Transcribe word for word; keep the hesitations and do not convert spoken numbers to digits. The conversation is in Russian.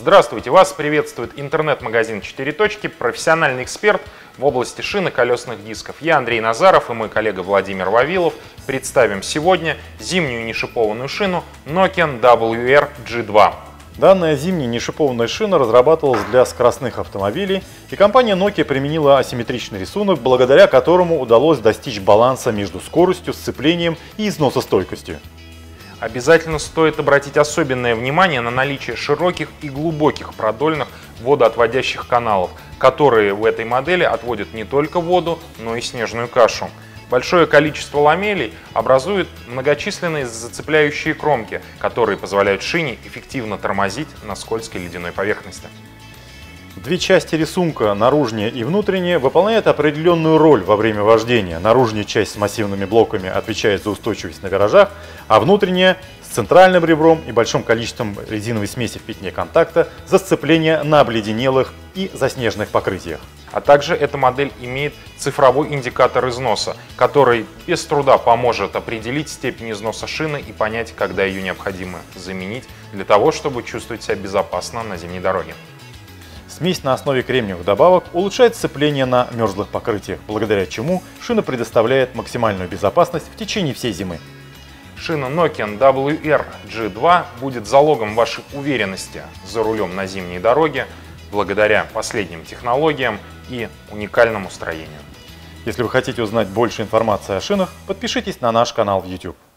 Здравствуйте! Вас приветствует интернет-магазин «четыре точки», профессиональный эксперт в области шин и колесных дисков. Я Андрей Назаров и мой коллега Владимир Вавилов представим сегодня зимнюю нешипованную шину Nokian дабл ю эр джи два. Данная зимняя нешипованная шина разрабатывалась для скоростных автомобилей, и компания Nokia применила асимметричный рисунок, благодаря которому удалось достичь баланса между скоростью, сцеплением и износостойкостью. Обязательно стоит обратить особенное внимание на наличие широких и глубоких продольных водоотводящих каналов, которые в этой модели отводят не только воду, но и снежную кашу. Большое количество ламелей образует многочисленные зацепляющие кромки, которые позволяют шине эффективно тормозить на скользкой ледяной поверхности. Две части рисунка, наружная и внутренняя, выполняют определенную роль во время вождения. Наружная часть с массивными блоками отвечает за устойчивость на виражах, а внутренняя с центральным ребром и большим количеством резиновой смеси в пятне контакта за сцепление на обледенелых и заснеженных покрытиях. А также эта модель имеет цифровой индикатор износа, который без труда поможет определить степень износа шины и понять, когда ее необходимо заменить, для того, чтобы чувствовать себя безопасно на зимней дороге. Смесь на основе кремниевых добавок улучшает сцепление на мерзлых покрытиях, благодаря чему шина предоставляет максимальную безопасность в течение всей зимы. Шина Nokian дабл ю эр джи два будет залогом вашей уверенности за рулем на зимней дороге, благодаря последним технологиям и уникальному строению. Если вы хотите узнать больше информации о шинах, подпишитесь на наш канал в YouTube.